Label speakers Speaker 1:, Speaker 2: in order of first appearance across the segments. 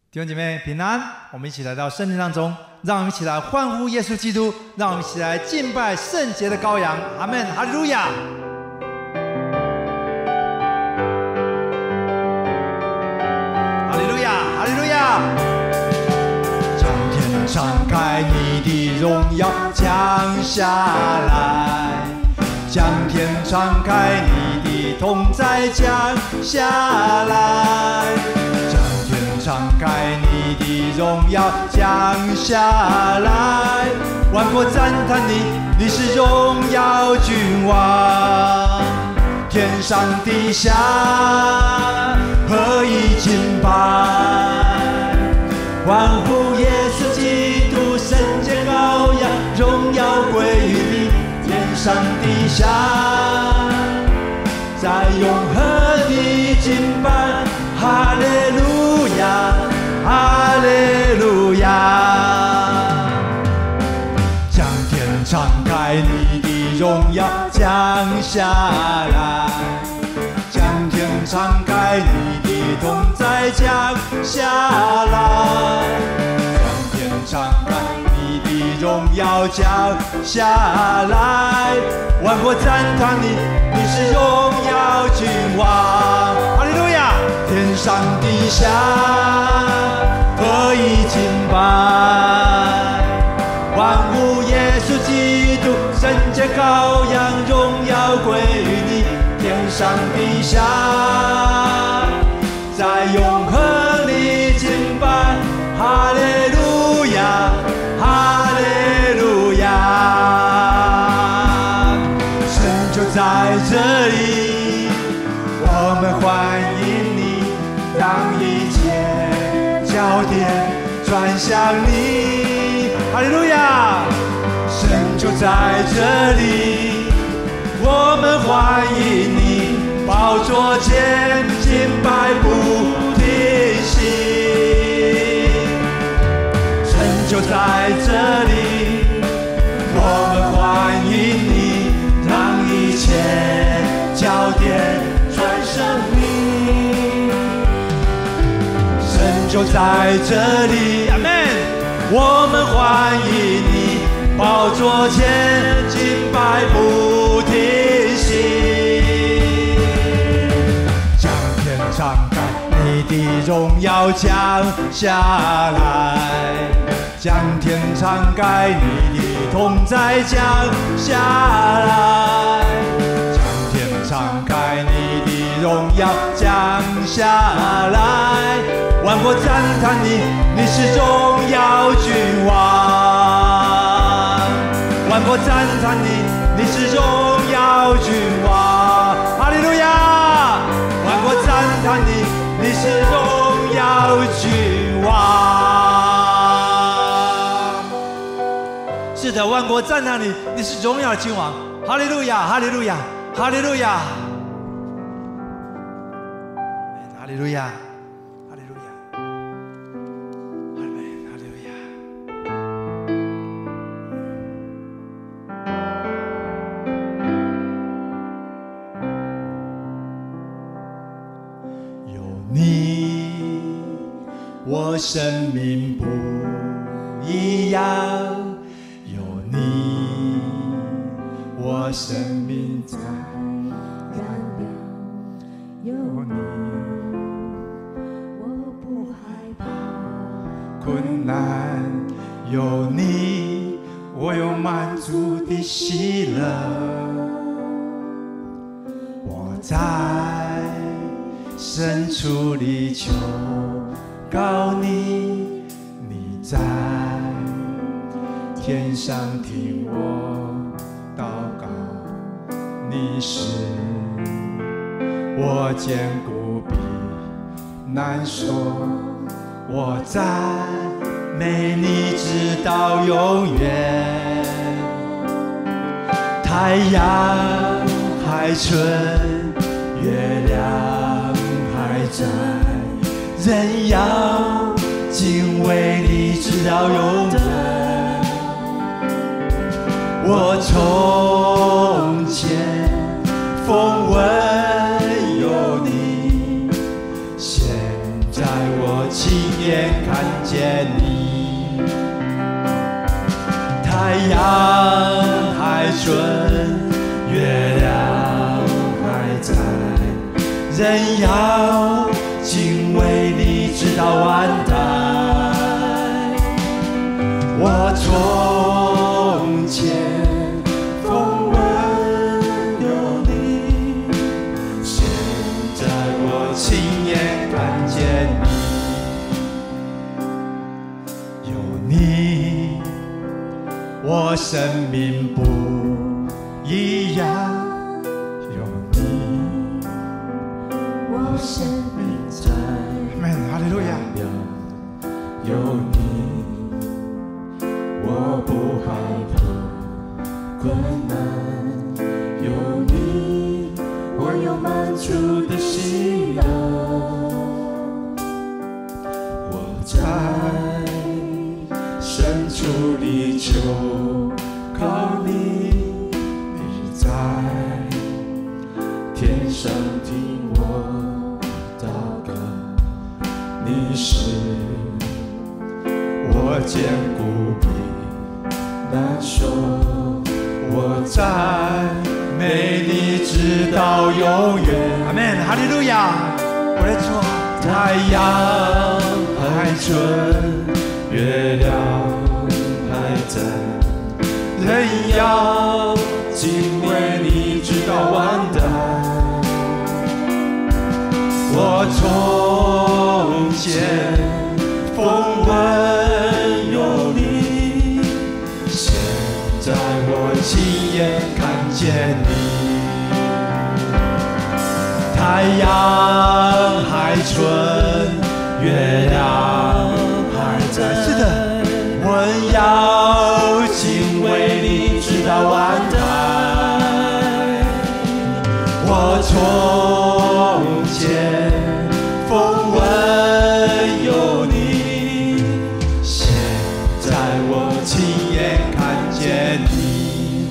Speaker 1: 弟兄姐妹平安，我们一起来到圣殿当中，让我们一起来欢呼耶稣基督，让我们一起来敬拜圣洁的羔羊。阿们，哈利路亚！哈利路亚，哈利路亚！将天敞开，你的荣耀降下来；将天敞开，你的同在降下来。 敞开你的荣耀降下来，万国赞叹你，你是荣耀君王，天上地下合一敬拜，欢呼耶稣基督，圣洁羔羊，荣耀归于你，天上地下，在永恒的敬拜，哈利路亚。 哈利路亚！将天敞开，你的荣耀降下来；将天敞开，你的同在降下来；将天敞开，你的荣耀降下来。万国赞叹你，你是荣耀君王。哈利路亚！天上地下。 合一敬拜，欢呼耶稣基督，圣洁羔羊，荣耀归于你，天上地下，在永恒里敬拜，哈利路亚，哈利路亚，神就在这里，我们欢迎你，让一切。 焦点转向你，哈利路亚！神就在这里，我们欢迎你，宝座前敬拜不停息。神就在这里，我们欢迎你，让一切焦点转向你。 就在这里，阿们！我们欢迎你，宝座前敬拜不停息。将天敞开，你的荣耀降下来；将天敞开，你的同在降下来；将天敞开，你的荣耀降下来。 万国赞叹你，你是荣耀君王；万国赞叹你，你是荣耀君王。哈利路亚！万国赞叹你，你是荣耀君王。是的，万国赞叹你，你是荣耀君王。哈利路亚！哈利路亚！哈利路亚！哈利路亚！ 我生命不一样，有你，我生命在燃亮。有你，我不害怕困难；有你，我有满足的喜乐。我在深处里求。 告你，你在天上听我祷告，你是我坚固比难说，我赞美你直到永远。太阳还存，月亮还在。 人要敬畏你，直到永远。我从前风闻有你，现在我亲眼见你。太阳还准，月亮还在，人要敬畏你直到万代。我从前风闻有你，现在我亲眼看见你。有你，我生命不一样。有你，我生命在。Amen， 哈利路亚。有你，我不害怕困难。有你，我有满足的喜乐。我在深处里求靠你，你在天上听我祷告。你是我坚固避难所，我赞美你直到永远。阿们，哈利路亚！我的主，太阳还准，月亮还在，人要敬畏你直到万代。我从前风闻有你，现在我亲眼看见你。太阳还准，月亮还在，是的，我要敬畏你直到万代。我从前风闻有你，现在我亲眼看见你。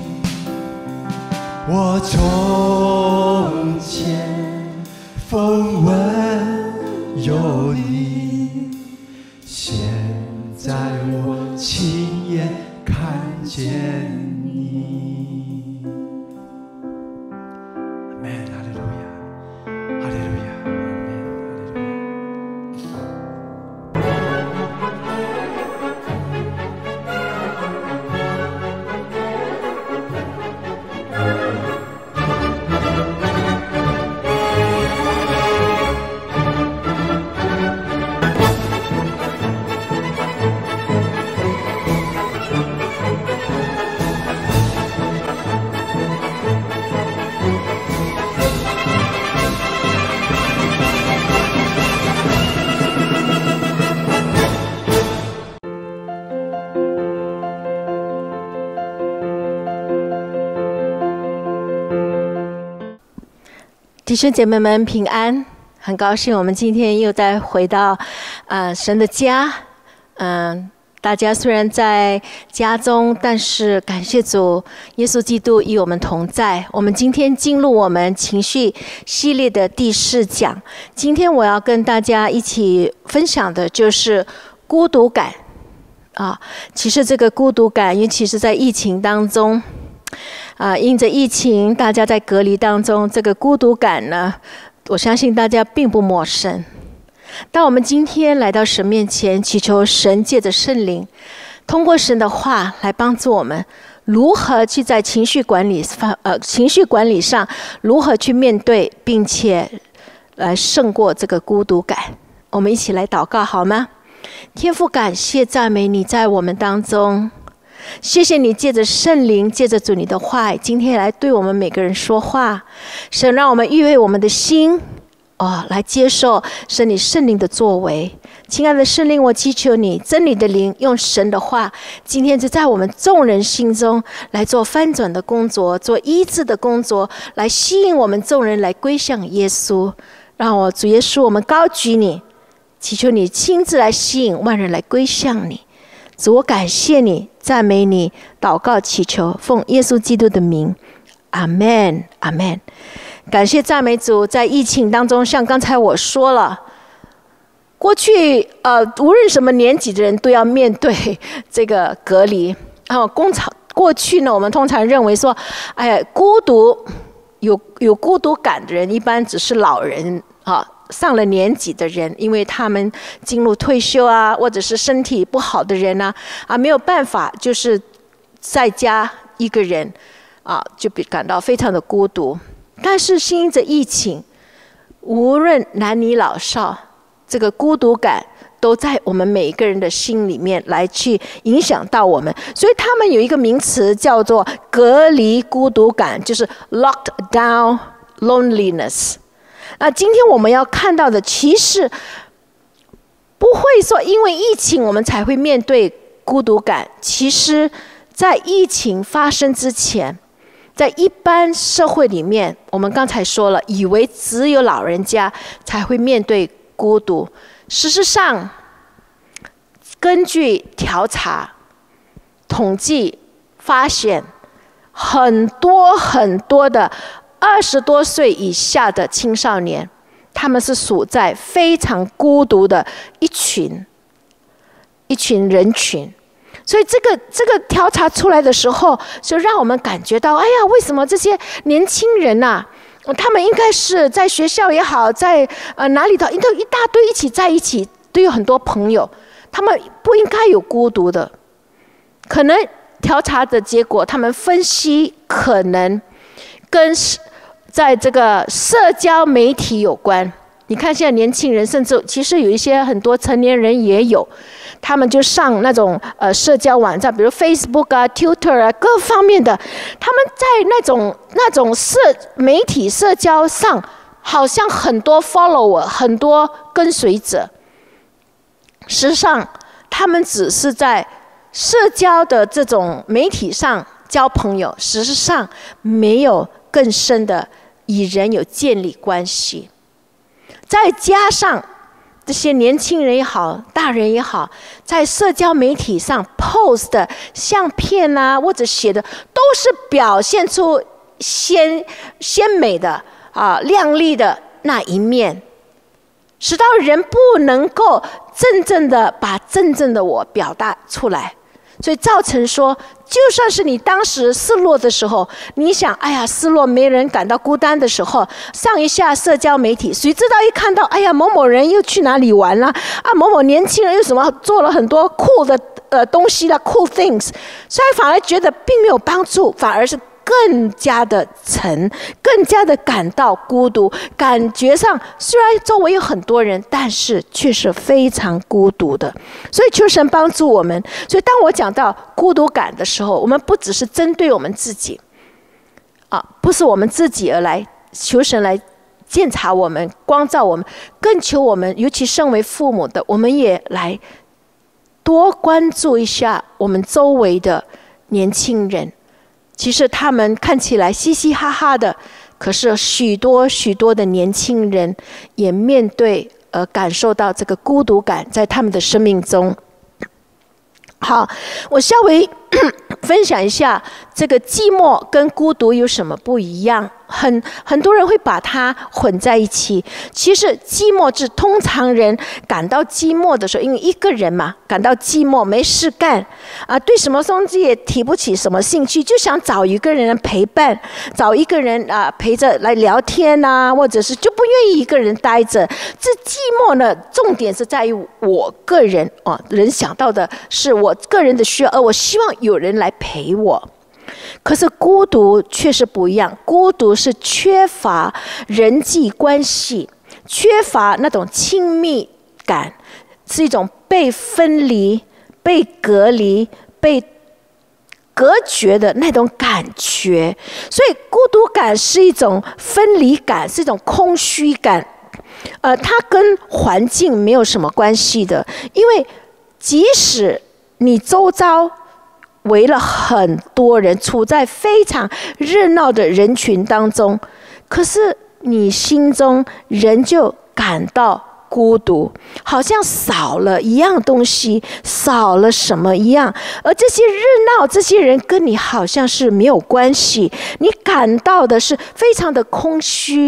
Speaker 1: 我从前风闻有你，现在我亲眼看见你。阿门，哈利路亚，哈利路亚，阿门，
Speaker 2: 弟兄姐妹们平安，很高兴我们今天又再回到神的家。大家虽然在家中，但是感谢主，耶稣基督与我们同在。我们今天进入我们情绪系列的第4讲。今天我要跟大家一起分享的就是孤独感其实这个孤独感，尤其是在疫情当中因着疫情，大家在隔离当中，这个孤独感呢，我相信大家并不陌生。当我们今天来到神面前，祈求神借着圣灵，通过神的话来帮助我们，如何去在情绪管理上，如何去面对，并且来胜过这个孤独感。我们一起来祷告好吗？天父，感谢赞美你在我们当中。谢谢你借着圣灵，借着主你的话，今天来对我们每个人说话。神，让我们预备我们的心来接受神你圣灵的作为。亲爱的圣灵，我祈求你真理的灵，用神的话今天就在我们众人心中来做翻转的工作，做医治的工作，来吸引我们众人来归向耶稣。让我主耶稣，我们高举你，祈求你亲自来吸引万人来归向你。主，我感谢你，赞美你，祷告祈求，奉耶稣基督的名，阿们，阿们。感谢赞美主，在疫情当中，像刚才我说了， 过去无论什么年纪的人都要面对这个隔离。过去呢，我们通常认为说，哎呀，孤独有孤独感的人，一般只是老人啊，上了年纪的人，因为他们进入退休啊，或者是身体不好的人啊，没有办法，就是在家一个人就感到非常的孤独。但是因着疫情，无论男女老少，这个孤独感都在我们每一个人的心里面来去影响到我们。所以他们有一个名词叫做隔离孤独感，就是 locked down loneliness。今天我们要看到的，其实不会说因为疫情我们才会面对孤独感。其实在疫情发生之前，在一般社会里面，我们刚才说了，以为只有老人家才会面对孤独。事实上，根据调查统计发现，很多的20多岁以下的青少年，他们是处在非常孤独的一群人群。所以这个调查出来的时候，就让我们感觉到，哎呀，为什么这些年轻人他们应该是在学校也好，在哪里头，都一大堆一起在一起，都有很多朋友，他们不应该有孤独的。可能调查的结果，他们分析可能跟在这个社交媒体有关。你看现在年轻人，甚至其实有一些很多成年人也有，他们就上那种社交网站，比如 Facebook 啊、Twitter 啊，各方面的，他们在那种媒体社交上，好像很多 follower， 很多跟随者。实际上，他们只是在社交的这种媒体上交朋友，事实上没有更深的与人有建立关系。再加上这些年轻人也好，大人也好，在社交媒体上 post 的相片啊，或者写的，都是表现出鲜美的亮丽的那一面，使到人不能够真正的把真正的我表达出来。所以造成说，就算是你当时失落的时候，你想，哎呀，失落没人感到孤单的时候，上一下社交媒体，谁知道一看到，哎呀，某某人又去哪里玩了某某年轻人又什么做了很多酷的东西了 cool things， 所以反而觉得并没有帮助，反而是更加的更加的感到孤独，感觉上虽然周围有很多人，但是却是非常孤独的。所以求神帮助我们。所以当我讲到孤独感的时候，我们不只是针对我们自己不是我们自己而来，求神来鉴察我们，光照我们，更求我们，尤其身为父母的，我们也来多关注一下我们周围的年轻人。其实他们看起来嘻嘻哈哈的，可是许多的年轻人也面对感受到这个孤独感在他们的生命中。好，我稍微分享一下这个寂寞跟孤独有什么不一样。很多人会把它混在一起。其实寂寞是通常人感到寂寞的时候，因为一个人嘛，感到寂寞没事干对什么东西也提不起什么兴趣，就想找一个人陪伴，找一个人陪着来聊天或者是就不愿意一个人待着。这寂寞呢，重点是在于我个人人想到的是我个人的需要，而我希望有人来陪我。可是孤独却是不一样，孤独是缺乏人际关系，缺乏那种亲密感，是一种被分离、被隔离、被隔绝的那种感觉。所以孤独感是一种分离感，是一种空虚感。它跟环境没有什么关系的，因为即使你周遭围了很多人，处在非常热闹的人群当中，可是你心中仍旧感到孤独，好像少了一样东西，少了什么一样。而这些热闹，这些人跟你好像是没有关系，你感到的是非常的空虚，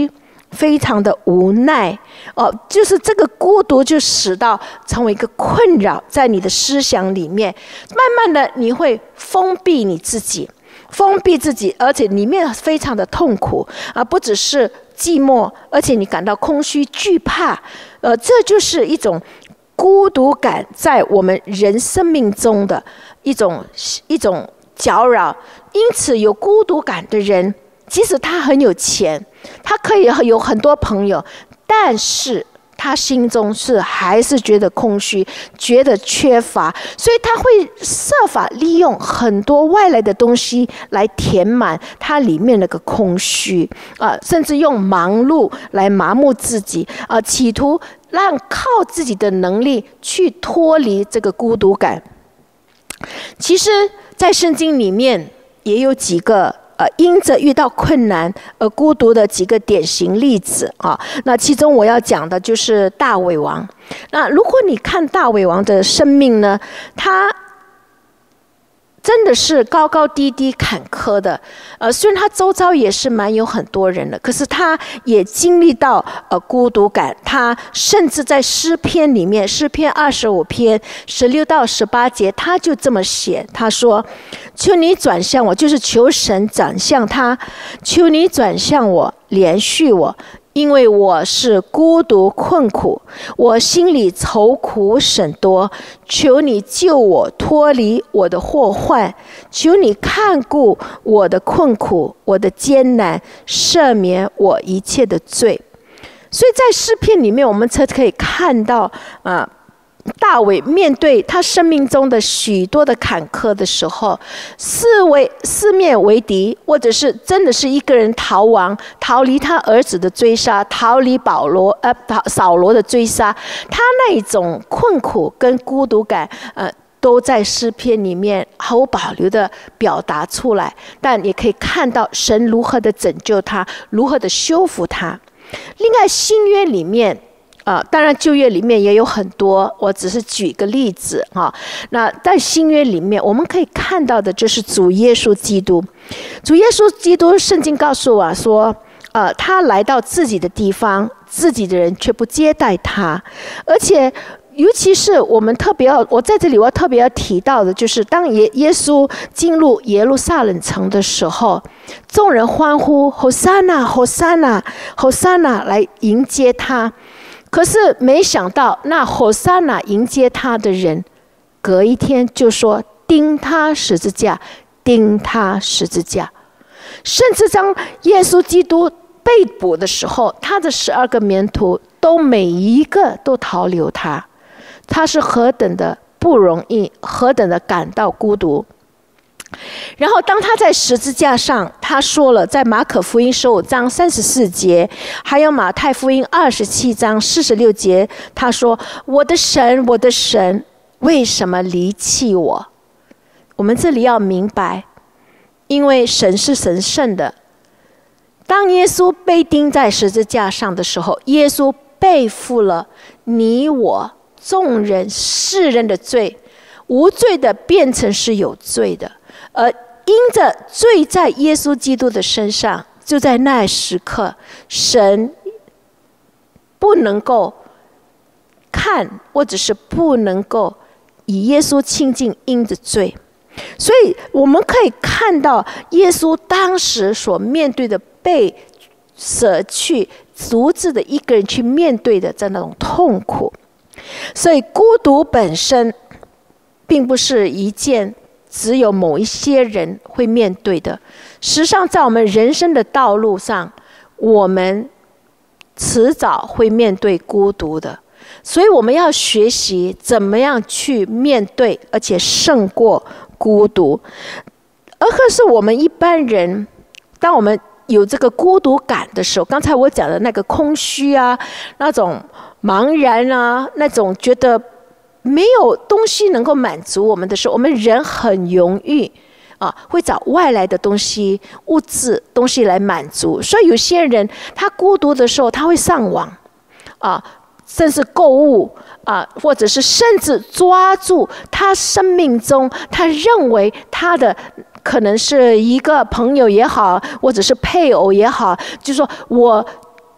Speaker 2: 非常的无奈就是这个孤独就使到成为一个困扰在你的思想里面，慢慢的你会封闭自己，而且里面非常的痛苦不只是寂寞，而且你感到空虚惧怕这就是一种孤独感在我们人生命中的一种搅扰。因此有孤独感的人，即使他很有钱，他可以有很多朋友，但是他心中还是觉得空虚，觉得缺乏，所以他会设法利用很多外来的东西来填满他里面那个空虚甚至用忙碌来麻木自己企图让靠自己的能力去脱离这个孤独感。其实在圣经里面也有几个因着遇到困难而孤独的几个典型例子那其中我要讲的就是大卫王。那如果你看大卫王的生命呢，他真的是高高低低坎坷的虽然他周遭也是蛮有很多人的，可是他也经历到孤独感。他甚至在诗篇里面，诗篇25篇16到18节，他就这么写，他说：求你转向我，就是求神转向他，求你转向我，怜恤我，因为我是孤独困苦，我心里愁苦甚多，求你救我脱离我的祸患，求你看顾我的困苦，我的艰难，赦免我一切的罪。所以在诗篇里面，我们才可以看到大卫面对他生命中的许多的坎坷的时候，四面为敌，或者是真的是一个人逃亡，逃离他儿子的追杀，逃离扫罗的追杀，他那一种困苦跟孤独感都在诗篇里面毫无保留的表达出来。但也可以看到神如何的拯救他，如何的修复他。另外新约里面当然旧约里面也有很多，我只是举个例子那在新约里面我们可以看到的就是主耶稣基督。主耶稣基督圣经告诉我说他来到自己的地方，自己的人却不接待他。而且尤其是我在这里我要特别要提到的，就是当耶稣进入耶路撒冷城的时候，众人欢呼吼撒那吼撒那吼撒那来迎接他。可是没想到那吼撒那迎接他的人，隔一天就说钉他十字架，钉他十字架。甚至当耶稣基督被捕的时候，他的12个门徒都每一个都逃留他，他是何等的不容易，何等的感到孤独。然后当他在十字架上，他说了，在马可福音15章34节，还有马太福音27章46节，他说：我的神，我的神，为什么离弃我？我们这里要明白，因为神是神圣的。当耶稣被钉在十字架上的时候，耶稣背负了你我众人世人的罪，无罪的变成是有罪的，而因着罪在耶稣基督的身上，就在那时刻，神不能够看，或者是不能够以耶稣亲近因着罪。所以我们可以看到耶稣当时所面对的被舍去，独自的一个人去面对的这种痛苦。所以孤独本身并不是一件只有某一些人会面对的，实际上在我们人生的道路上，我们迟早会面对孤独的。所以我们要学习怎么样去面对，而且胜过孤独。而可是我们一般人，当我们有这个孤独感的时候，刚才我讲的那个空虚啊，那种茫然啊，那种觉得没有东西能够满足我们的时候，我们人很容易会找外来的东西、物质东西来满足。所以有些人他孤独的时候，他会上网甚至购物或者是甚至抓住他生命中他认为他的可能是一个朋友也好，或者是配偶也好，就是说我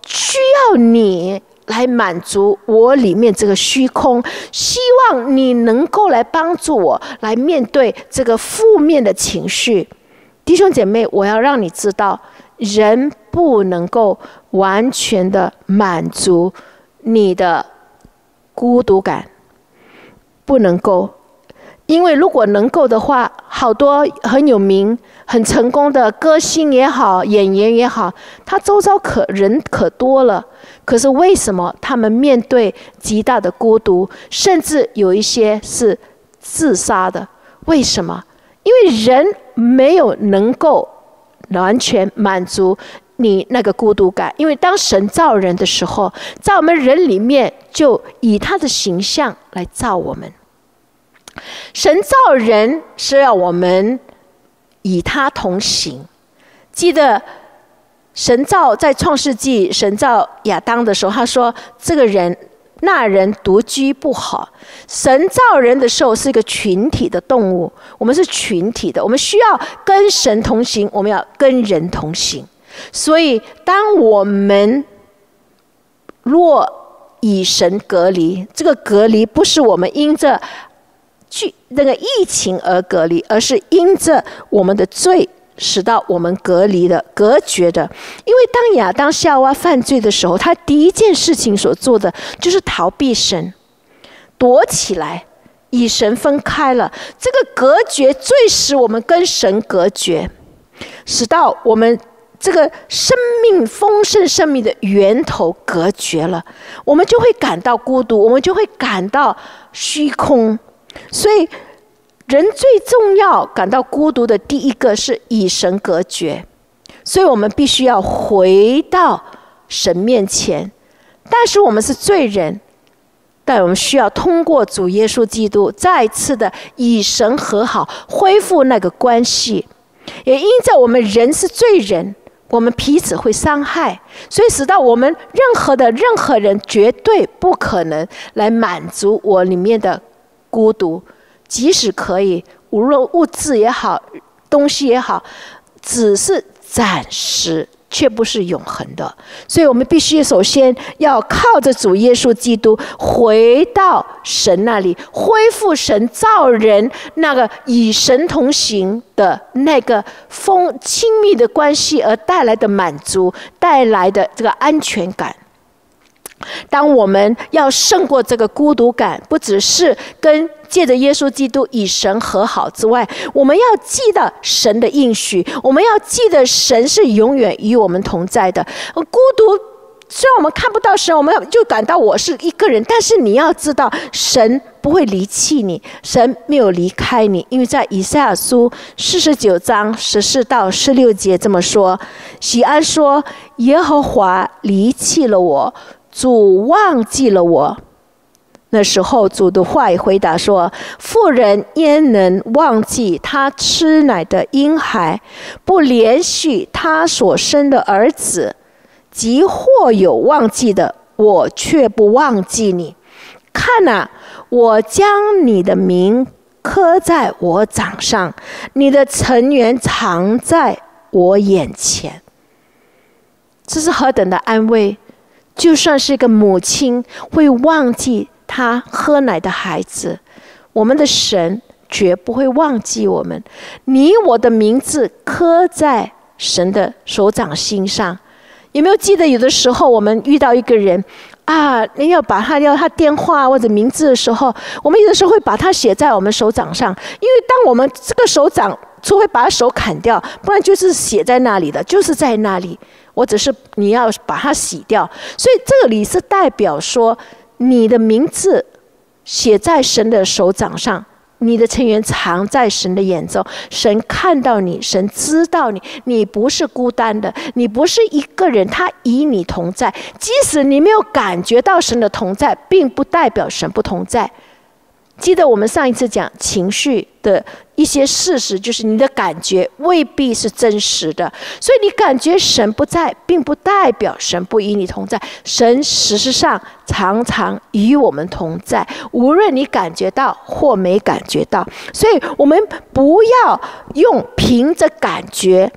Speaker 2: 需要你来满足我里面这个虚空，希望你能够来帮助我来面对这个负面的情绪。弟兄姐妹，我要让你知道，人不能够完全的满足你的孤独感，不能够。因为如果能够的话，好多很有名很成功的歌星也好，演员也好，他周遭人可多了，可是为什么他们面对极大的孤独，甚至有一些是自杀的？为什么？因为人没有能够完全满足你那个孤独感。因为当神造人的时候，在我们人里面就以他的形象来造我们。神造人是要我们以他同行。记得神造在创世纪，神造亚当的时候，他说这个人那人独居不好。神造人的时候是一个群体的动物，我们是群体的，我们需要跟神同行，我们要跟人同行。所以当我们若以神隔离，这个隔离不是我们因着那个疫情而隔离，而是因着我们的罪使到我们隔离的、隔绝的。因为当亚当夏娃犯罪的时候，他第一件事情所做的就是逃避神，躲起来，与神分开了。这个隔绝最使我们跟神隔绝，使到我们这个生命丰盛生命的源头隔绝了，我们就会感到孤独，我们就会感到虚空。所以人最重要感到孤独的第一个是与神隔绝，所以我们必须要回到神面前。但是我们是罪人，但我们需要通过主耶稣基督再次的与神和好，恢复那个关系。也因着我们人是罪人，我们彼此会伤害，所以使到我们任何人绝对不可能来满足我里面的孤独。即使可以，无论物质也好，东西也好，只是暂时，却不是永恒的。所以我们必须首先要靠着主耶稣基督回到神那里，恢复神造人那个与神同行的那个亲密的关系而带来的满足，带来的这个安全感。当我们要胜过这个孤独感，不只是借着耶稣基督与神和好之外，我们要记得神的应许，我们要记得神是永远与我们同在的。孤独虽然我们看不到神，我们就感到我是一个人，但是你要知道神不会离弃你，神没有离开你。因为在以赛亚书49章14到16节这么说，喜安说，耶和华离弃了我，主忘记了我。那时候主的话语回答说，妇人焉能忘记她吃奶的婴孩，不怜恤她所生的儿子？即或有忘记的，我却不忘记你。看啊，我将你的名刻在我掌上，你的成员藏在我眼前。这是何等的安慰！就算是一个母亲会忘记他喝奶的孩子，我们的神绝不会忘记我们。你我的名字刻在神的手掌心上。有没有记得有的时候我们遇到一个人啊，你要他电话或者名字的时候，我们有的时候会把它写在我们手掌上，因为当我们这个手掌除非把手砍掉，不然就是写在那里的，就是在那里，或者是你要把它洗掉。所以这个里是代表说，你的名字写在神的手掌上，你的成员藏在神的眼中，神看到你，神知道你，你不是孤单的，你不是一个人，他与你同在。即使你没有感觉到神的同在，并不代表神不同在。记得我们上一次讲情绪的一些事实，就是你的感觉未必是真实的，所以你感觉神不在，并不代表神不与你同在。神事实上常常与我们同在，无论你感觉到或没感觉到。所以我们不要用凭着感觉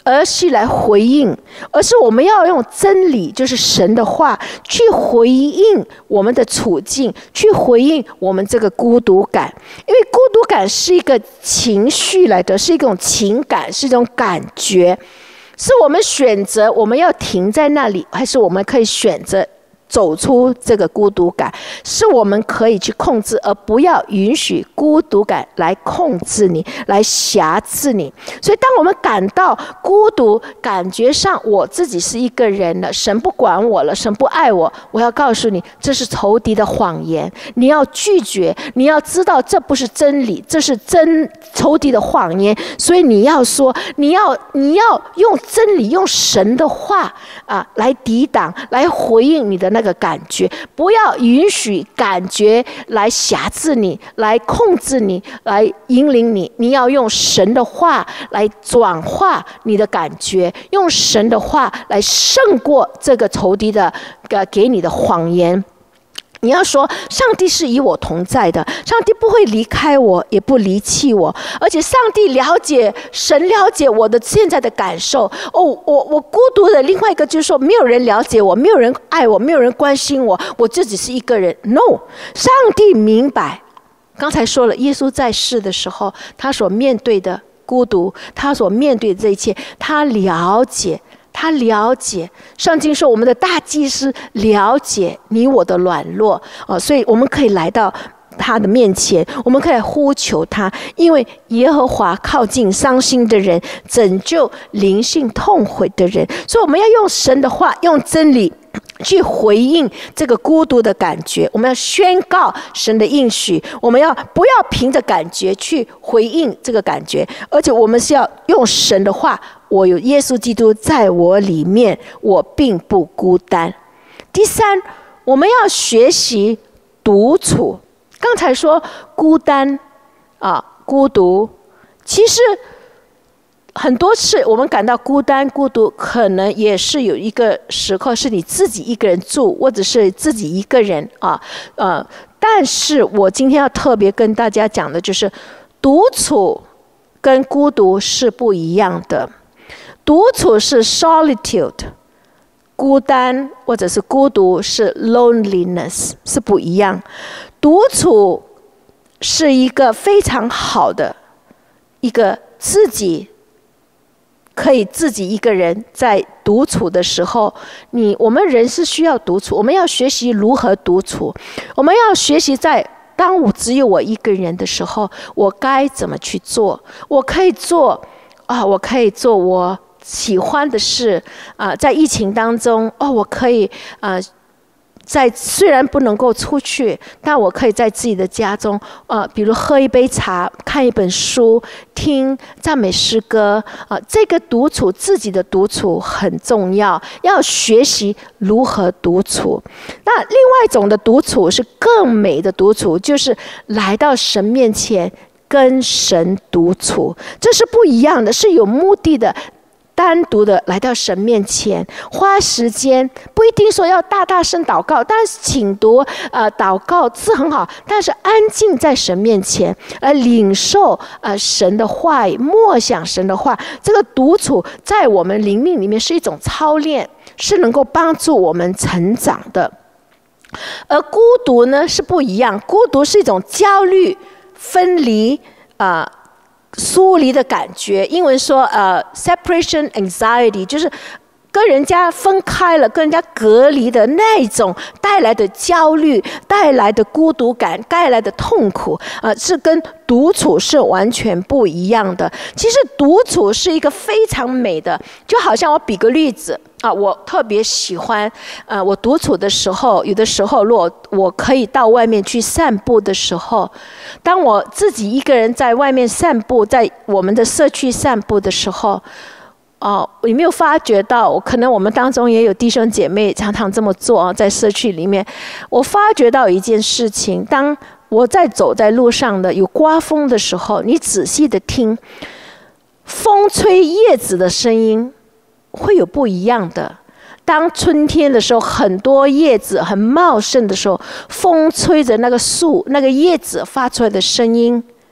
Speaker 2: 而是来回应，而是我们要用真理，就是神的话，去回应我们的处境，去回应我们这个孤独感。因为孤独感是一个情绪来的，是一种情感，是一种感觉，是我们选择我们要停在那里，还是我们可以选择走出这个孤独感，是我们可以去控制，而不要允许孤独感来控制你，来辖制你。所以当我们感到孤独，感觉上我自己是一个人了，神不管我了，神不爱我，我要告诉你，这是仇敌的谎言，你要拒绝，你要知道这不是真理，这是仇敌的谎言。所以你要说，你要用真理，用神的话来抵挡，来回应你的那个感觉，不要允许感觉来辖制你，来控制你，来引领你。你要用神的话来转化你的感觉，用神的话来胜过这个仇敌的给你的谎言。你要说，上帝是与我同在的，上帝不会离开我，也不离弃我，而且上帝神了解我的现在的感受。我孤独的另外一个就是说，没有人了解我，没有人爱我，没有人关心我，我自己是一个人。No， 上帝明白。刚才说了，耶稣在世的时候，他所面对的孤独，他所面对的这一切，他了解。圣经说，我们的大祭司了解你我的软弱，所以我们可以来到他的面前，我们可以呼求他，因为耶和华靠近伤心的人，拯救灵性痛悔的人。所以我们要用神的话，用真理去回应这个孤独的感觉，我们要宣告神的应许，我们不要凭着感觉去回应这个感觉，而且我们是要用神的话，我有耶稣基督在我里面，我并不孤单。第三，我们要学习独处。刚才说孤单孤独，其实很多次我们感到孤单孤独，可能也是有一个时刻是你自己一个人住，或者是自己一个人但是我今天要特别跟大家讲的就是，独处跟孤独是不一样的。独处是 solitude， 孤单或者是孤独是 loneliness， 是不一样。独处是一个非常好的一个自己可以自己一个人在独处的时候，我们人是需要独处，我们要学习如何独处，我们要学习当我只有我一个人的时候，我该怎么去做。我可以做我喜欢的事在疫情当中我可以虽然不能够出去，但我可以在自己的家中比如喝一杯茶，看一本书，听赞美诗歌这个独处，自己的独处很重要，要学习如何独处。那另外一种的独处是更美的独处，就是来到神面前跟神独处，这是不一样的，是有目的的，单独的来到神面前，花时间，不一定说要大声祷告，但是请读祷告是很好，但是安静在神面前，领受神的话语，默想神的话，这个独处在我们灵命里面是一种操练，是能够帮助我们成长的。而孤独呢是不一样，孤独是一种焦虑、分离疏离的感觉，英文说separation anxiety， 就是跟人家分开了，跟人家隔离的那种带来的焦虑，带来的孤独感，带来的痛苦是跟独处是完全不一样的。其实独处是一个非常美的，就好像我比个例子我特别喜欢我独处的时候，有的时候如果我可以到外面去散步的时候，当我自己一个人在外面散步，在我们的社区散步的时候有没有发觉到，可能我们当中也有弟兄姐妹常常这么做在社区里面，我发觉到一件事情，当我走在路上的有刮风的时候，你仔细的听风吹叶子的声音会有不一样的。当春天的时候，很多叶子很茂盛的时候，风吹着那个树那个叶子发出来的声音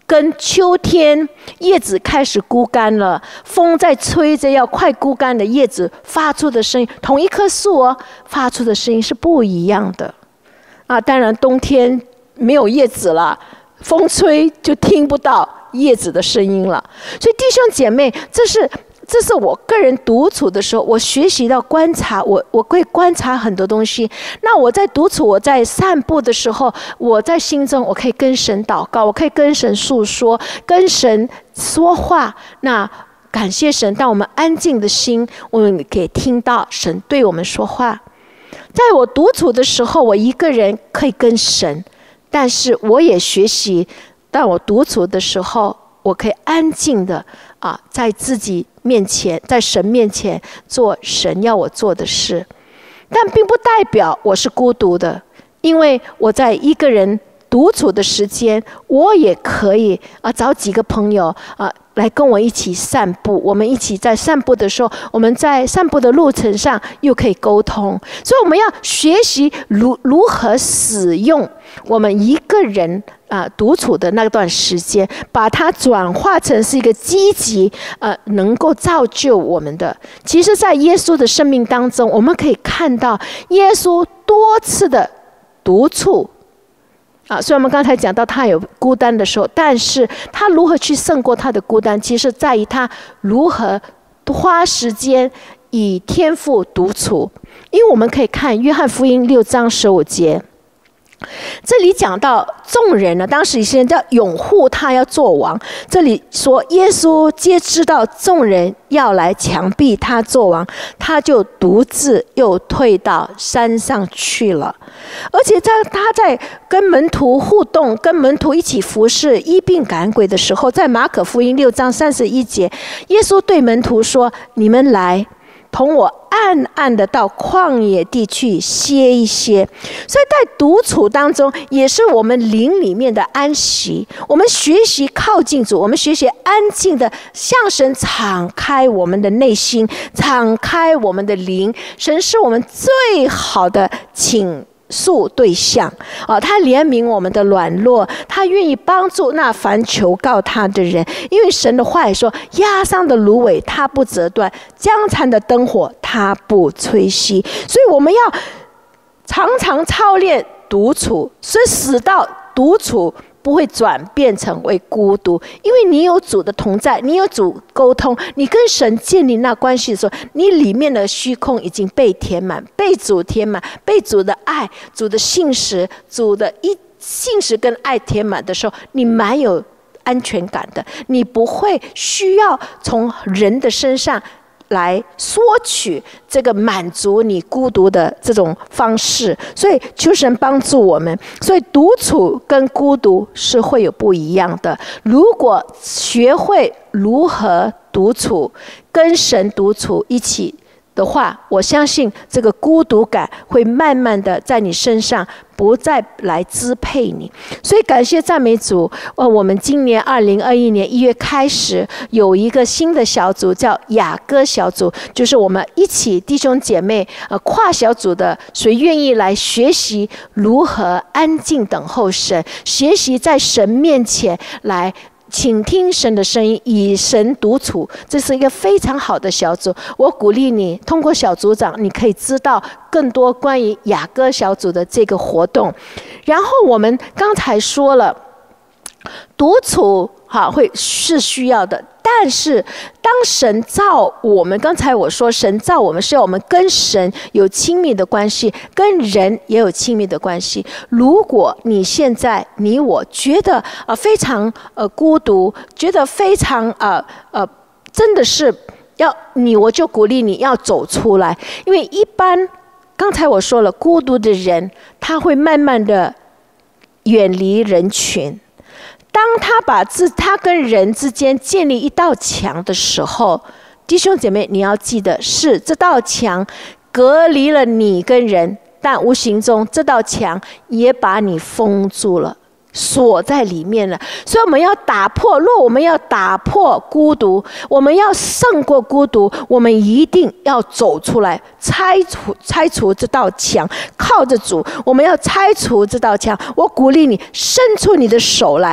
Speaker 2: 跟秋天叶子开始枯干了，风在吹着要快枯干的叶子发出的声音，同一棵树发出的声音是不一样的。当然冬天没有叶子了，风吹就听不到叶子的声音了。所以弟兄姐妹，这是我个人独处的时候，我学习到观察，我会观察很多东西。那我在独处，我在散步的时候，我在心中我可以跟神祷告，我可以跟神诉说，跟神说话。那感谢神，当我们安静的心，我们可以听到神对我们说话。在我独处的时候，我一个人可以跟神，但是我也学习，当我独处的时候，我可以安静的在自己面前，在神面前做神要我做的事。但并不代表我是孤独的，因为我在一个人独处的时间，我也可以找几个朋友来跟我一起散步。我们一起在散步的时候，我们在散步的路程上又可以沟通。所以我们要学习如何使用我们一个人独处的那段时间，把它转化成是一个积极能够造就我们的。其实在耶稣的生命当中，我们可以看到耶稣多次的独处。虽然我们刚才讲到他有孤单的时候，但是他如何去胜过他的孤单，其实在于他如何花时间与天父独处。因为我们可以看约翰福音6章15节，这里讲到众人呢，当时以色列人要拥护他，要做王。这里说耶稣皆知道众人要来强逼他做王，他就独自又退到山上去了。而且他在跟门徒互动，跟门徒一起服侍、医病赶鬼的时候，在马可福音6章31节，耶稣对门徒说：你们来同我暗暗的到旷野地去歇一歇。所以在独处当中，也是我们灵里面的安息。我们学习靠近主，我们学习安静的向神敞开我们的内心，敞开我们的灵。神是我们最好的倾诉对象他怜悯我们的软弱，他愿意帮助那凡求告他的人。因为神的话也说，压伤的芦苇他不折断，将残的灯火他不吹熄。所以我们要常常操练独处，所以使到独处不会转变成为孤独。因为你有主的同在，你有主沟通，你跟神建立那关系的时候，你里面的虚空已经被填满，被主填满，被主的爱、主的信实、主的信实跟爱填满的时候，你蛮有安全感的。你不会需要从人的身上来索取这个满足你孤独的这种方式。所以求神帮助我们。所以独处跟孤独是会有不一样的。如果学会如何独处，跟神独处一起的话，我相信这个孤独感会慢慢的在你身上不再来支配你。所以感谢赞美主，我们今年2021年1月开始有一个新的小组，叫雅歌小组，就是我们一起弟兄姐妹跨小组的，谁愿意来学习如何安静等候神，学习在神面前来倾听神的声音，与神独处，这是一个非常好的小组。我鼓励你通过小组长，你可以知道更多关于雅歌小组的这个活动。然后我们刚才说了，独处会是需要的，但是当神造我们，刚才我说神造我们是要我们跟神有亲密的关系，跟人也有亲密的关系。如果你现在我觉得非常孤独，觉得非常真的是我就鼓励你要走出来。因为一般刚才我说了，孤独的人他会慢慢的远离人群。当他跟人之间建立一道墙的时候，弟兄姐妹，你要记得是这道墙隔离了你跟人，但无形中这道墙也把你封住了，锁在里面了。所以我们要打破，若我们要打破孤独，我们要胜过孤独，我们一定要走出来，拆除这道墙。靠着主，我们要拆除这道墙。我鼓励你伸出你的手来，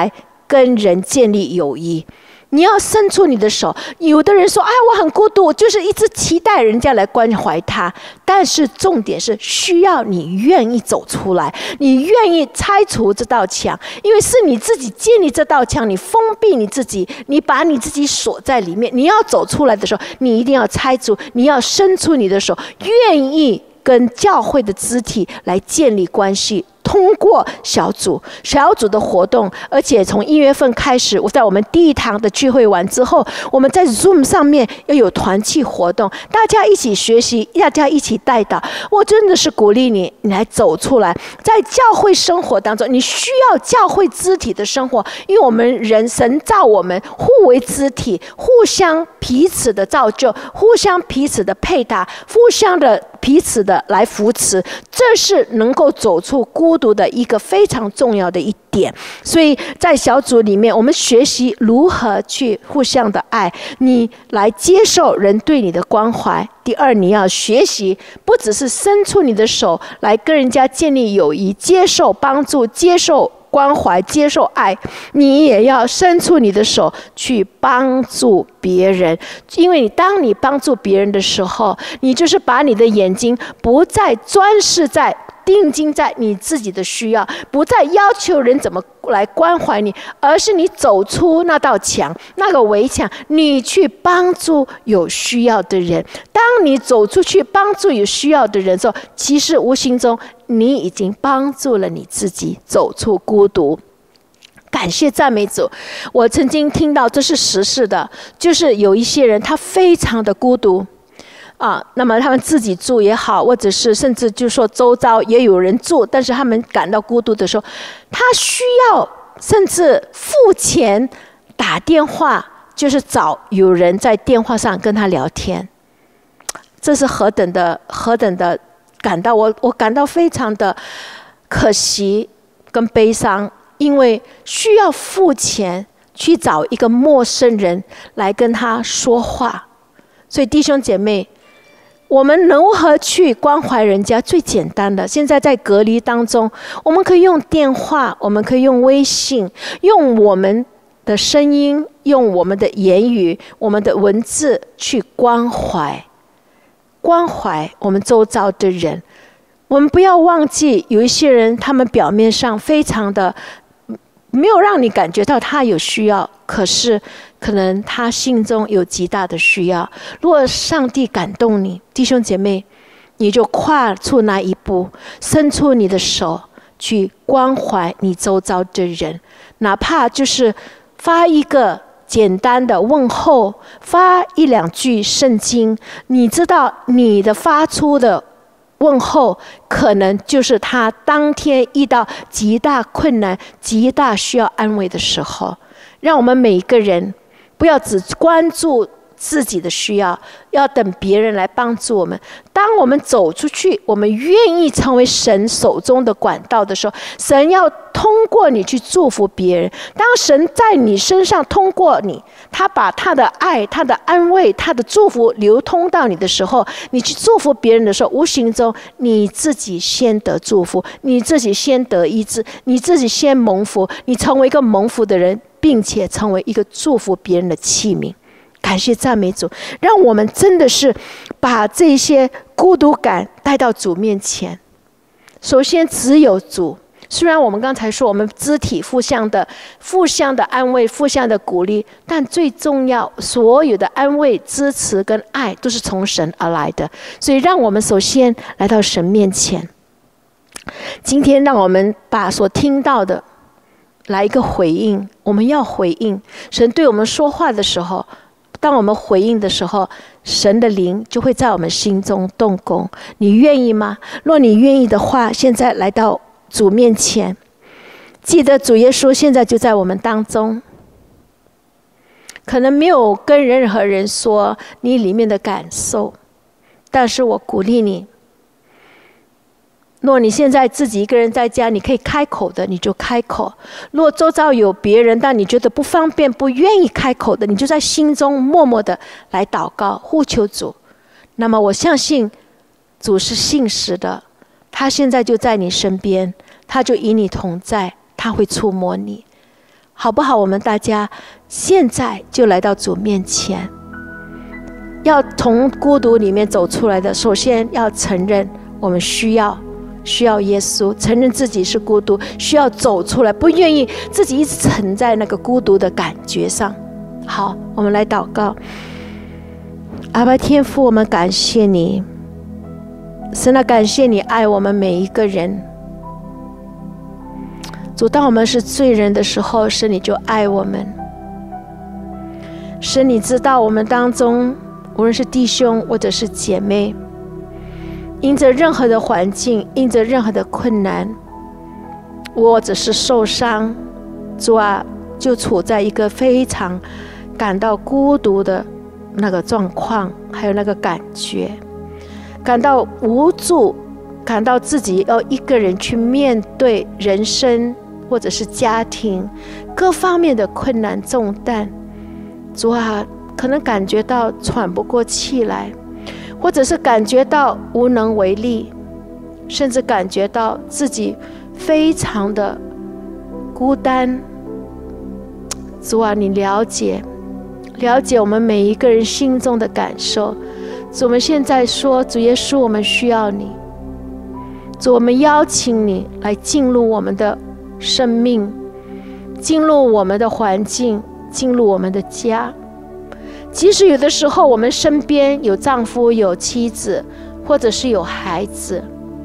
Speaker 2: 跟人建立友谊。你要伸出你的手。有的人说：“哎，我很孤独，我就是一直期待人家来关怀他。”但是重点是需要你愿意走出来，你愿意拆除这道墙，因为是你自己建立这道墙，你封闭你自己，你把你自己锁在里面。你要走出来的时候，你一定要拆除，你要伸出你的手，愿意跟教会的肢体来建立关系。通过小组的活动，而且从1月份开始，我在我们第一堂的聚会完之后，我们在 Zoom 上面要有团契活动，大家一起学习，大家一起带导。我真的是鼓励你来走出来，在教会生活当中，你需要教会肢体的生活，因为我们人神造我们互为肢体，互相彼此的造就，互相彼此的配搭，互相的彼此的来扶持，这是能够走出孤独的一个非常重要的一点。所以在小组里面，我们学习如何去互相的爱，你来接受人对你的关怀。第二，你要学习不只是伸出你的手来跟人家建立友谊，接受帮助，接受关怀，接受爱，你也要伸出你的手去帮助别人。因为当你帮助别人的时候，你就是把你的眼睛不再专视在定睛在你自己的需要，不再要求人怎么来关怀你，而是你走出那道墙，那个围墙，你去帮助有需要的人。当你走出去帮助有需要的人的时候，其实无形中你已经帮助了你自己走出孤独。感谢赞美主。我曾经听到，这是实事的，就是有一些人他非常的孤独那么他们自己住也好，或者是甚至就说周遭也有人住，但是他们感到孤独的时候，他需要甚至付钱打电话，就是找有人在电话上跟他聊天。这是何等的感到我感到非常的可惜跟悲伤，因为需要付钱去找一个陌生人来跟他说话。所以弟兄姐妹，我们如何去关怀人家？最简单的，现在在隔离当中，我们可以用电话，我们可以用微信，用我们的声音，用我们的言语，我们的文字去关怀我们周遭的人。我们不要忘记，有一些人他们表面上非常的没有让你感觉到他有需要，可是可能他心中有极大的需要。如果上帝感动你，弟兄姐妹，你就跨出那一步，伸出你的手去关怀你周遭的人，哪怕就是发一个简单的问候，发1-2句圣经，你知道你的发出的问候可能就是他当天遇到极大困难、极大需要安慰的时候。让我们每一个人不要只关注自己的需要，要等别人来帮助我们。当我们走出去，我们愿意成为神手中的管道的时候，神要通过你去祝福别人。当神在你身上通过你，他把他的爱、他的安慰、他的祝福流通到你的时候，你去祝福别人的时候，无形中你自己先得祝福，你自己先得医治，你自己先蒙福，你成为一个蒙福的人，并且成为一个祝福别人的器皿。感谢赞美主，让我们真的是把这些孤独感带到主面前。首先只有主，虽然我们刚才说我们肢体互相的安慰、互相的鼓励，但最重要，所有的安慰、支持跟爱都是从神而来的。所以让我们首先来到神面前。今天让我们把所听到的来一个回应，我们要回应神对我们说话的时候。当我们回应的时候，神的灵就会在我们心中动工。你愿意吗？若你愿意的话，现在来到主面前，记得主耶稣现在就在我们当中。可能没有跟任何人说你里面的感受，但是我鼓励你，若你现在自己一个人在家，你可以开口的你就开口。如果周遭有别人，但你觉得不方便、不愿意开口的，你就在心中默默的来祷告、呼求主。那么我相信主是信实的，他现在就在你身边，他就与你同在，他会触摸你。 好不好？我们大家现在就来到主面前，要从孤独里面走出来的，首先要承认我们需要耶稣，承认自己是孤独，需要走出来，不愿意自己一直沉在那个孤独的感觉上。好，我们来祷告。阿爸天父，我们感谢你，神啊，感谢你爱我们每一个人。主，当我们是罪人的时候，神你就爱我们。神，你知道我们当中无论是弟兄或者是姐妹，因着任何的环境，因着任何的困难，或者是受伤，主啊，就处在一个非常感到孤独的那个状况，还有那个感觉，感到无助，感到自己要一个人去面对人生或者是家庭各方面的困难重担。主啊，可能感觉到喘不过气来，或者是感觉到无能为力，甚至感觉到自己非常的孤单。主啊，你了解我们每一个人心中的感受。主，我们现在说，主耶稣，我们需要你。主，我们邀请你来进入我们的生命，进入我们的环境，进入我们的家。即使有的时候我们身边有丈夫，有妻子，或者是有孩子，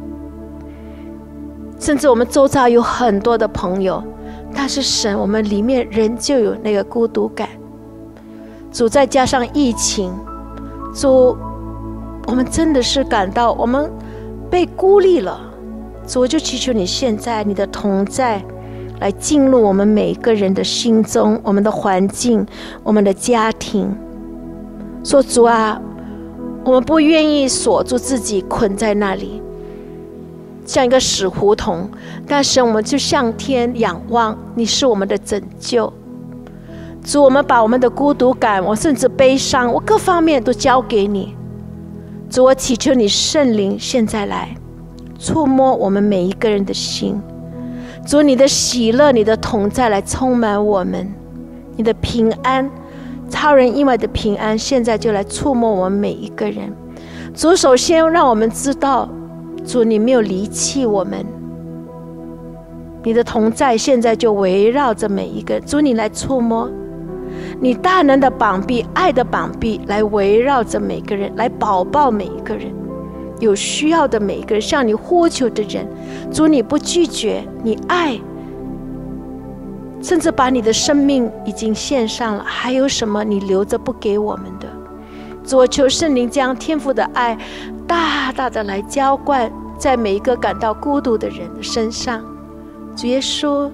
Speaker 2: 甚至我们周遭有很多的朋友，但是神，我们里面仍旧有那个孤独感。主，再加上疫情，主，我们真的是感到我们被孤立了。主，我就祈求你现在你的同在来进入我们每一个人的心中，我们的环境，我们的家庭。说主啊，我们不愿意锁住自己，捆在那里像一个死胡同，但是我们就向天仰望，你是我们的拯救。主，我们把我们的孤独感，我甚至悲伤，我各方面都交给你。主，我祈求你圣灵现在来触摸我们每一个人的心。主，你的喜乐，你的同在来充满我们，你的平安，超人意外的平安，现在就来触摸我们每一个人。主，首先让我们知道，主，你没有离弃我们，你的同在现在就围绕着每一个人。主，你来触摸，你大能的膀臂，爱的膀臂来围绕着每个人，来保抱每一个人，有需要的每一个人，向你呼求的人。主，你不拒绝，你爱，甚至把你的生命已经献上了，还有什么你留着不给我们的？主，我求圣灵将天父的爱大大的来浇灌在每一个感到孤独的人的身上。主耶稣，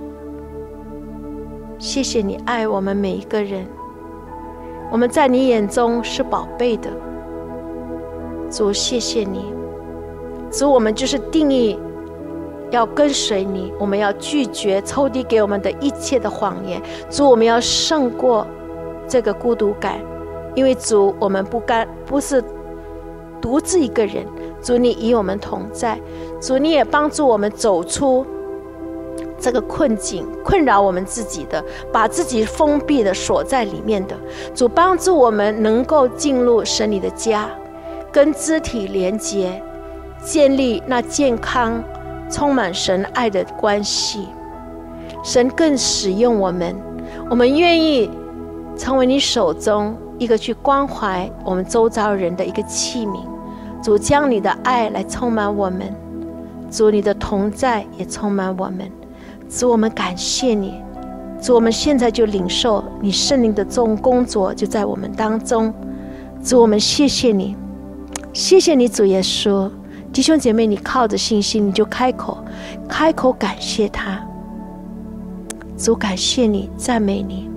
Speaker 2: 谢谢你爱我们每一个人，我们在你眼中是宝贝的。主，谢谢你。主，我们就是定义要跟随你，我们要拒绝抽屉给我们的一切的谎言。主，我们要胜过这个孤独感，因为主，我们不是独自一个人。主，你与我们同在。主，你也帮助我们走出这个困境，困扰我们自己的，把自己封闭的锁在里面的。主，帮助我们能够进入神你的家，跟肢体连结，建立那健康充满神爱的关系。神更使用我们，我们愿意成为你手中一个去关怀我们周遭人的一个器皿。主，将你的爱来充满我们，主，你的同在也充满我们。主，我们感谢你。主，我们现在就领受你圣灵的工作就在我们当中。主，我们谢谢你，谢谢你，主耶稣。弟兄姐妹，你靠着信心，你就开口感谢他。主，感谢你，赞美你。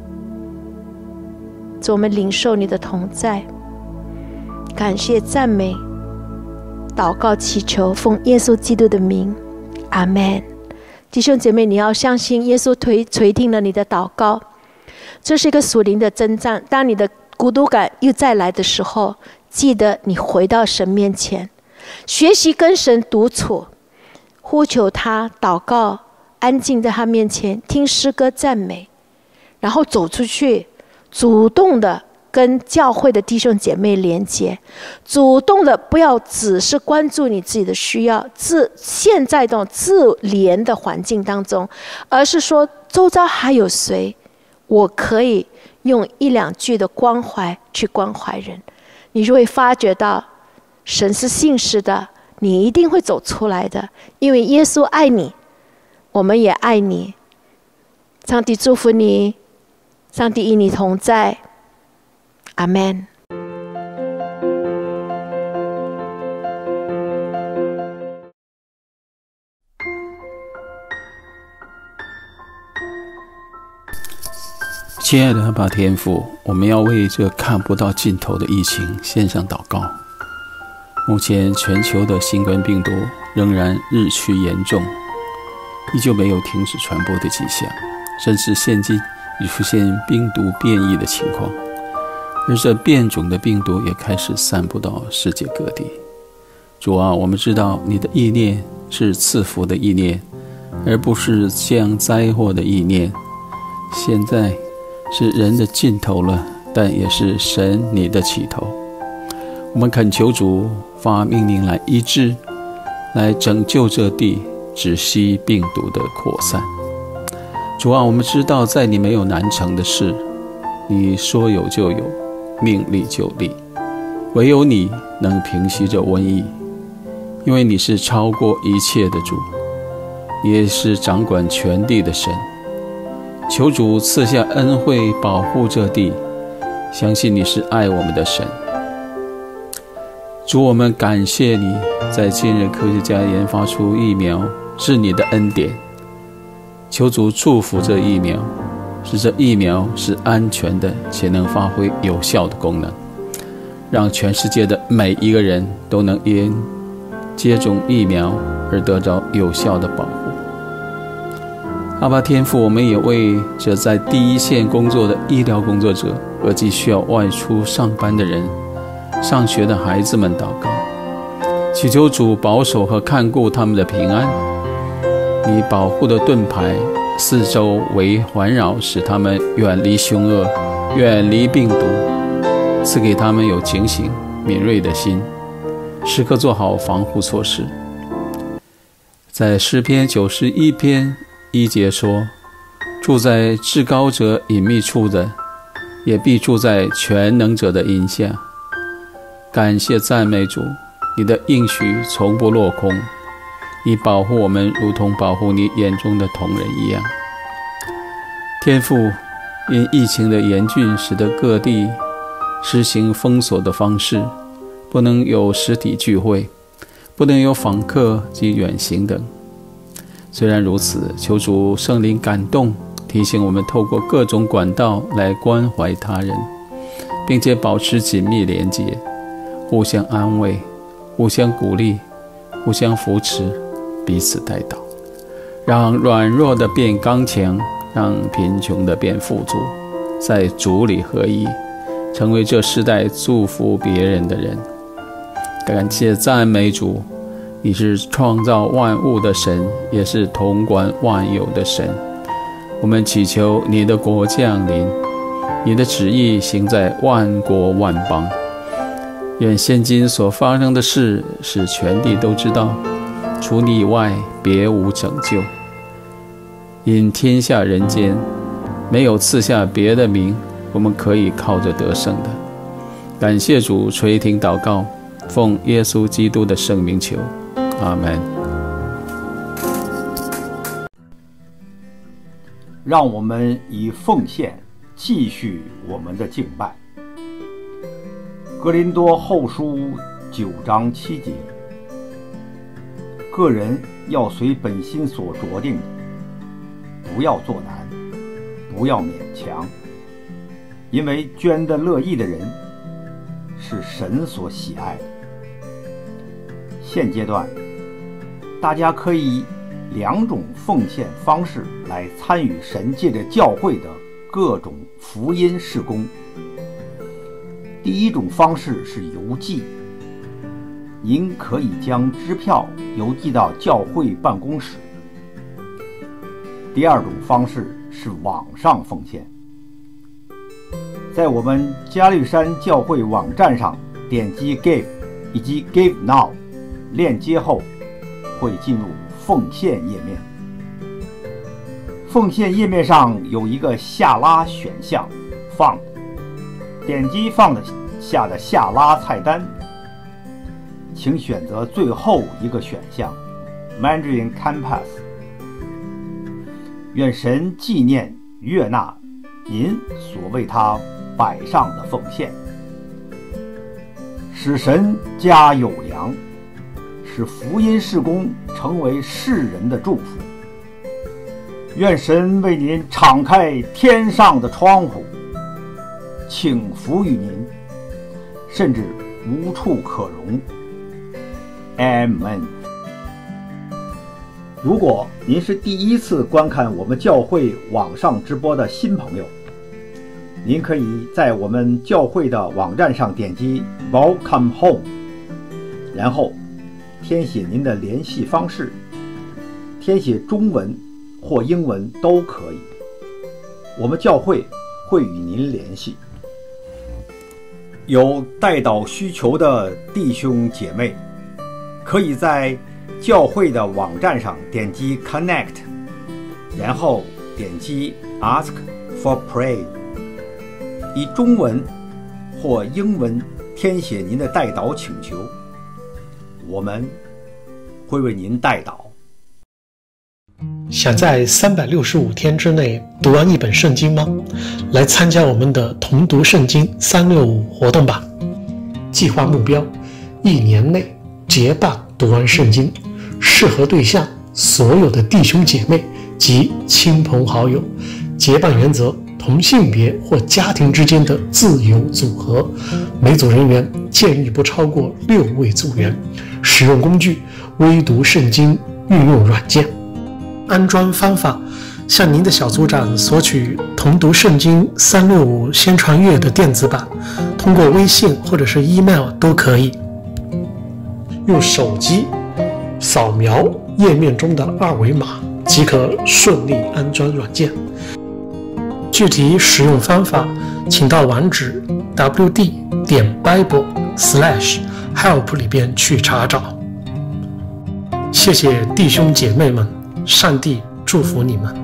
Speaker 2: 主，我们领受你的同在，感谢赞美祷告祈求，奉耶稣基督的名，阿们。弟兄姐妹，你要相信耶稣垂听了你的祷告，这是一个属灵的征战。当你的孤独感又再来的时候，记得你回到神面前，学习跟神独处，呼求他，祷告，安静在他面前，听诗歌赞美， 然后走出去，主动的跟教会的弟兄姐妹连接，主动的不要只是关注你自己的需要，现在这种自怜的环境当中，而是说周遭还有谁，我可以用一两句的关怀去关怀人，你就会发觉到神是信实的，你一定会走出来的，因为耶稣爱你，我们也爱你。上帝祝福你，上帝与你同在，阿们。
Speaker 3: 亲爱的阿爸天父，我们要为这看不到尽头的疫情献上祷告。目前全球的新冠病毒仍然日趋严重，依旧没有停止传播的迹象，甚至现今已出现病毒变异的情况，而这变种的病毒也开始散布到世界各地。主啊，我们知道你的意念是赐福的意念，而不是降灾祸的意念。现在是人的尽头了，但也是神你的起头。我们恳求主发命令来医治，来拯救这地，止息病毒的扩散。主啊，我们知道在你没有难成的事，你说有就有，命立就立，唯有你能平息这瘟疫，因为你是超过一切的主，你也是掌管全地的神。求主赐下恩惠，保护这地，相信你是爱我们的神。主，我们感谢你在近日科学家研发出疫苗，是你的恩典。求主祝福这疫苗，使这疫苗是安全的，且能发挥有效的功能，让全世界的每一个人都能因接种疫苗而得到有效的保护。阿爸天父，我们也为这在第一线工作的医疗工作者和即需要外出上班的人、上学的孩子们祷告，祈求主保守和看顾他们的平安。你保护的盾牌四周围环绕，使他们远离凶恶，远离病毒，赐给他们有警醒敏锐的心，时刻做好防护措施。在诗篇91篇1节说，住在至高者隐秘处的，也必住在全能者的荫下。感谢赞美主，你的应许从不落空，你保护我们如同保护你眼中的瞳人一样。天父，因疫情的严峻，使得各地实行封锁的方式，不能有实体聚会，不能有访客及远行等。虽然如此，求主圣灵感动，提醒我们透过各种管道来关怀他人，并且保持紧密连结，互相安慰，互相鼓励，互相扶持，彼此代祷，让软弱的变刚强，让贫穷的变富足，在主里合一，成为这世代祝福别人的人。感谢赞美主，你是创造万物的神，也是统管万有的神。我们祈求你的国降临，你的旨意行在万国万邦。愿现今所发生的事使全地都知道，除你以外别无拯救。因天下人间没有赐下别的名，我们可以靠着得胜的。感谢主垂听祷告，奉耶稣基督的圣名求，阿们。
Speaker 4: 让我们以奉献继续我们的敬拜。哥林多后书9章7节，个人要随本心所酌定的，不要作难，不要勉强，因为捐得乐意的人是神所喜爱的。现阶段大家可以2种奉献方式来参与神借着教会的各种福音事工。第一种方式是邮寄，您可以将支票邮寄到教会办公室。第二种方式是网上奉献， 在我们加利山教会网站上点击 Give 以及 Give Now 链接后，会进入奉献页面。奉献页面上有一个下拉选项 Fund， 点击 Fund 下的下拉菜单，请选择最后一个选项 Mandarin Campus。 愿神纪念悦纳您所为他摆上的奉献，使神家有粮，使福音事工成为世人的祝福。愿神为您敞开天上的窗户，倾福于您，甚至无处可容。Amen。如果您是第一次观看我们教会网上直播的新朋友，您可以在我们教会的网站上点击 Welcome Home， 然后填写您的联系方式，填写中文或英文都可以，我们教会会与您联系。有代祷需求的弟兄姐妹，可以在教会的网站上点击 Connect， 然后点击 Ask for Prayer， 以中文或英文填写您的代祷请求，我们会为您代祷。
Speaker 5: 想在365天之内读完一本圣经吗？来参加我们的同读圣经365活动吧！计划目标：1年内结伴读完圣经，适合对象：所有的弟兄姐妹及亲朋好友。结伴原则：同性别或家庭之间的自由组合，每组人员建议不超过6位组员。使用工具：微读圣经运用软件。安装方法：向您的小组长索取同读圣经365先传阅的电子版，通过微信或者是 email 都可以。用手机扫描页面中的2维码即可顺利安装软件。具体使用方法，请到网址 wd.bible/help 里边去查找。谢谢弟兄姐妹们，上帝祝福你们。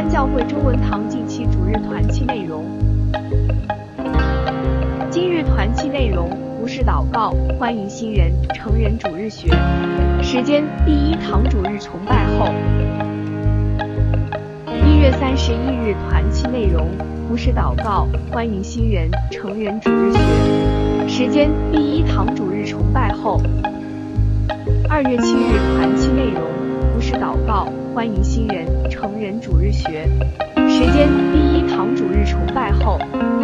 Speaker 6: 安教会中文堂近期主日团契内容。今日团契内容：不是祷告，欢迎新人，成人主日学。时间：第一堂主日崇拜后。1月31日团契内容：不是祷告，欢迎新人，成人主日学。时间：第一堂主日崇拜后。2月7日团契内容：不是祷告，欢迎新人，成人主日学。时间：第一堂主日崇拜后。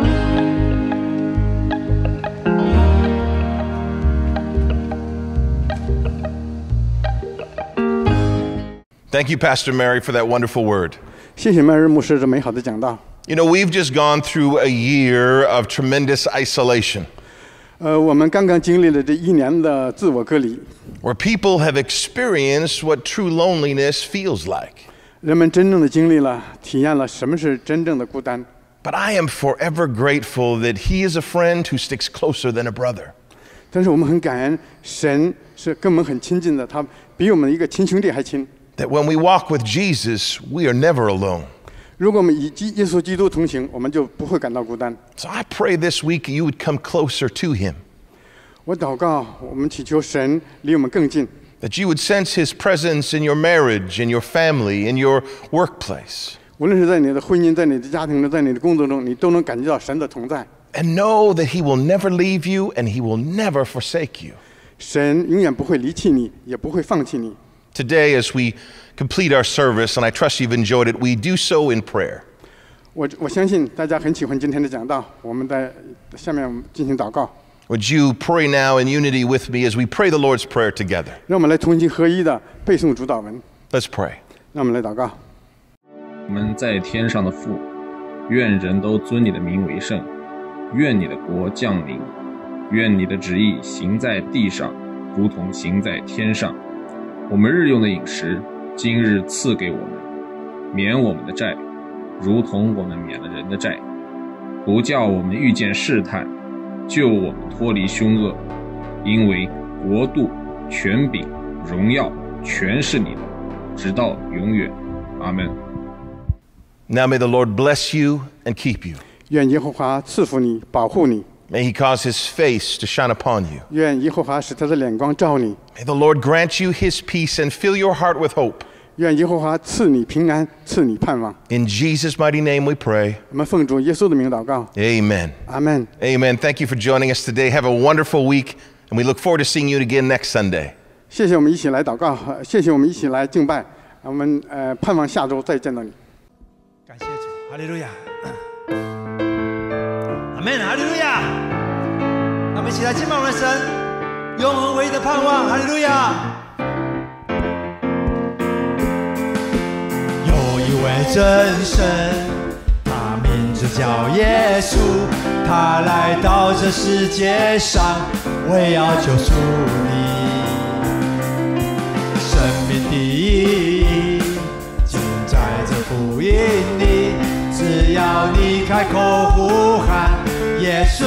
Speaker 7: Thank you, Pastor Mary, for that wonderful word.
Speaker 8: 谢谢Mary牧师这美好的讲道。
Speaker 7: You know, we've just gone through a year of tremendous isolation.
Speaker 8: 我们刚刚经历了这1年的自我隔离。
Speaker 7: Where people have experienced what true loneliness feels like.
Speaker 8: 人们真正的经历了、体验了什么是真正的孤单。
Speaker 7: But I am forever grateful that He is a friend who sticks closer than a brother.
Speaker 8: 但是我们很感恩，神是跟我们很亲近的，他比我们一个亲兄弟还亲。
Speaker 7: That when we walk with Jesus, we are never alone.
Speaker 8: 如果我们与耶稣基督同行，我们就不会感到孤单。
Speaker 7: So I pray this week you would come closer to Him.
Speaker 8: 我祷告，我们祈求神离我们更近。
Speaker 7: That you would sense His presence in your marriage, in your family, in your workplace.
Speaker 8: 无论是在你的婚姻、在你的家庭中、在你的工作中，你都能感觉到神的同在。
Speaker 7: And know that He will never leave you and He will never forsake you.
Speaker 8: 神永远不会离弃你，也不会放弃你。
Speaker 7: Today, as we complete our service, and I trust you've enjoyed it, we do so in prayer.
Speaker 8: 我相信大家很喜欢今天的讲道，我们在下面进行祷告。
Speaker 7: Would you pray now in unity with me as we pray the Lord's Prayer together?
Speaker 8: 让我们来同心合一的背诵主祷文。
Speaker 7: Let's pray.
Speaker 8: 让我们来祷告。
Speaker 9: 我们在天上的父，愿人都尊你的名为圣，愿你的国降临，愿你的旨意行在地上，如同行在天上。我们日用的饮食，今日赐给我们，免我们的债，如同我们免了人的债，不叫我们遇见试探，救我们脱离凶恶，因为国度、权柄、荣耀，全是你的，直到永远。阿们。
Speaker 7: Now may the Lord bless you and keep you.
Speaker 8: 愿耶和华赐福你，保护你。
Speaker 7: May He cause His face to shine upon you.
Speaker 8: 愿耶和华使他的脸光照你。
Speaker 7: May the Lord grant you His peace and fill your heart with hope.
Speaker 8: 愿耶和华赐你平安，赐你盼望。
Speaker 7: In Jesus' mighty name we pray.
Speaker 8: 我们奉主耶稣的名祷告。
Speaker 7: Amen.
Speaker 8: Amen.
Speaker 7: Amen. Thank you for joining us today. Have a wonderful week, and we look forward to seeing you again next Sunday.
Speaker 8: 谢谢我们一起来祷告，谢谢我们一起来敬拜。我们盼望下周再见到你。
Speaker 1: 感谢主，哈利路亚。阿门，哈利路亚。让我们一起来敬拜我们的神，永恒唯一的盼望，哈利路亚。有一位真神，他名字叫耶稣，他来到这世界上，为要救赎你。生命的意义尽在这福音里，只要你开口呼喊耶稣。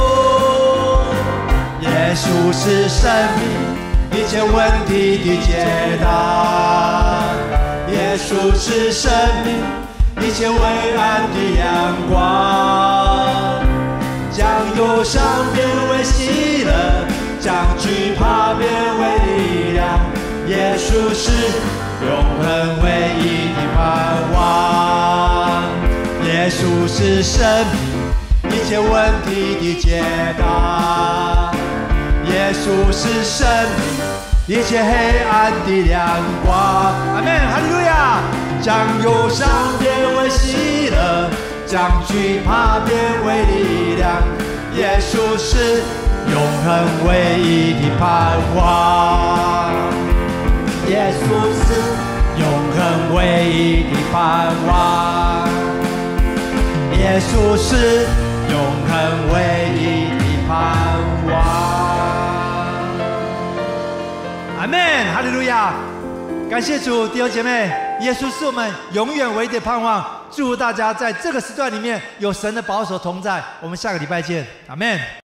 Speaker 1: 耶稣是生命一切问题的解答，耶稣是生命一切灰暗的阳光，将忧伤变为喜乐，将惧怕变为力量。耶稣是永恒唯一的盼望，耶稣是生命一切问题的解答，耶稣是生命一切黑暗的亮光。阿们，哈利路亚！将忧伤变为喜乐，将惧怕变为力量。耶稣是永恒唯一的盼望，耶稣是永恒唯一的盼望，耶稣是永恒唯一的盼望。阿们，哈利路亚！感谢主，弟兄姐妹，耶稣是我们永远唯一的盼望。祝福大家在这个时段里面有神的保守同在。我们下个礼拜见，阿们。